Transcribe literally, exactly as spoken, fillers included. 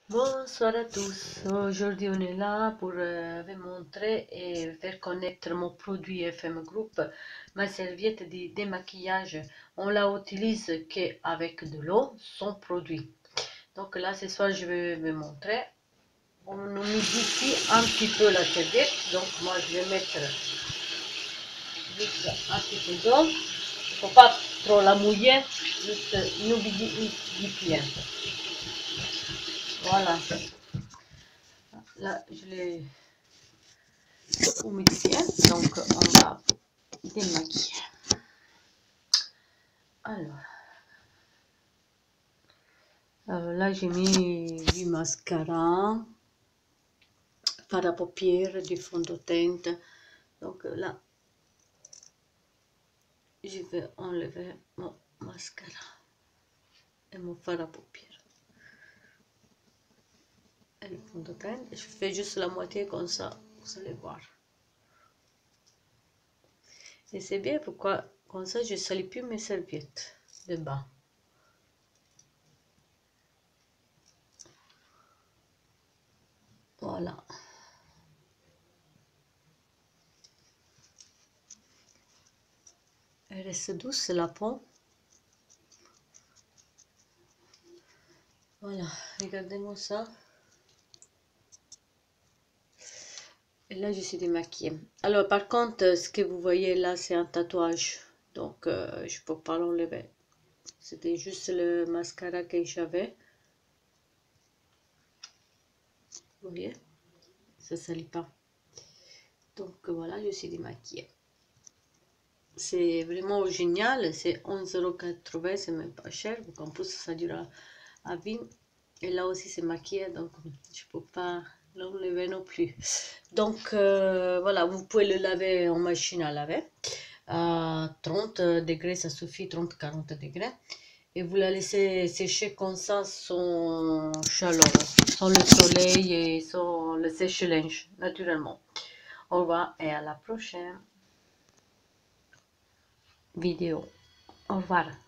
Bonsoir à tous. Aujourd'hui, on est là pour euh, vous montrer et faire connaître mon produit F M Group, ma serviette de démaquillage. On la utilise qu'avec de l'eau, son produit. Donc là, ce soir, je vais vous montrer. On humidifie un petit peu la serviette. Donc moi, je vais mettre juste un petit peu d'eau. Il ne faut pas trop la mouiller, juste une humidifier. Voilà. Là, je l'ai humidifié, donc on va démaquiller. Alors, alors là, j'ai mis du mascara, fard à paupières, du fond de teinte. Donc là, je vais enlever mon mascara et mon fard à paupières. Et le fond de teinte, je fais juste la moitié comme ça, vous allez voir. Et c'est bien pourquoi, comme ça, je ne salis plus mes serviettes de bain. Voilà. Elle reste douce la peau. Voilà, regardez-moi ça. Et là, je suis démaquillée. Alors, par contre, ce que vous voyez là, c'est un tatouage. Donc, euh, je ne peux pas l'enlever. C'était juste le mascara que j'avais. Vous voyez? Ça ne salit pas. Donc, voilà, je suis démaquillée. C'est vraiment génial. C'est onze euros quatre-vingts, c'est même pas cher. En plus, ça dure à vie. Et là aussi, c'est maquillé. Donc, je ne peux pas l'enlever non plus. Donc, euh, voilà, vous pouvez le laver en machine à laver. À trente degrés, ça suffit, trente à quarante degrés. Et vous la laissez sécher comme ça sans chaleur, sans le soleil et sans le sèche-linge, naturellement. Au revoir et à la prochaine vidéo. Au revoir.